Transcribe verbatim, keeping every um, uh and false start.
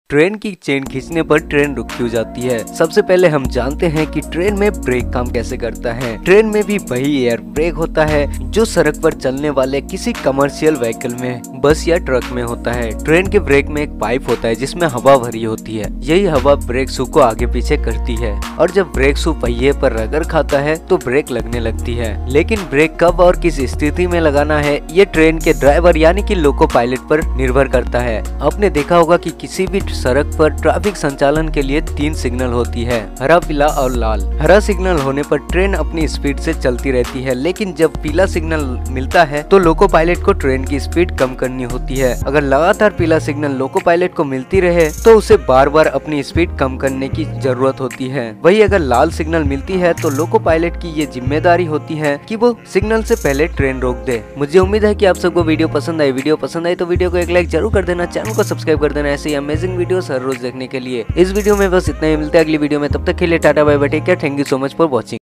Train की chain खींचने पर ट्रेन रुक क्यों जाती है। सबसे पहले हम जानते हैं कि ट्रेन में ब्रेक काम कैसे करता है। ट्रेन में भी वही एयर ब्रेक होता है जो सड़क पर चलने वाले किसी कमर्शियल व्हीकल में, बस या ट्रक में होता है। ट्रेन के ब्रेक में एक पाइप होता है जिसमें हवा भरी होती है। यही हवा ब्रेक शू को आगे पीछे करती है और जब ब्रेक शू पहिए पर रगड़ खाता है तो ब्रेक लगने लगती है। लेकिन ब्रेक कब और किस स्थिति में लगाना है ये ट्रेन के ड्राइवर यानी कि लोको पायलट पर निर्भर करता है। आपने देखा होगा कि किसी भी सड़क पर ट्रैफिक संचालन के लिए तीन सिग्नल होती है, हरा, पीला और लाल। हरा सिग्नल होने पर ट्रेन अपनी स्पीड से चलती रहती है, लेकिन जब पीला सिग्नल मिलता है तो लोको पायलट को ट्रेन की स्पीड कम करनी होती है। अगर लगातार पीला सिग्नल लोको पायलट को मिलती रहे तो उसे बार बार अपनी स्पीड कम करने की जरूरत होती है। वही अगर लाल सिग्नल मिलती है तो लोको पायलट की ये जिम्मेदारी होती है कि वो सिग्नल से पहले ट्रेन रोक दे। मुझे उम्मीद है कि आप सबको वीडियो पसंद आई। वीडियो पसंद आई तो वीडियो को एक लाइक जरूर कर देना, चैनल को सब्सक्राइब कर देना ऐसे ही अमेजिंग वीडियो हर रोज देखने के लिए। इस वीडियो में बस इतना ही, मिलता है अगली वीडियो में। तब तक के लिए tata bye bye, take care, thank you so much for watching.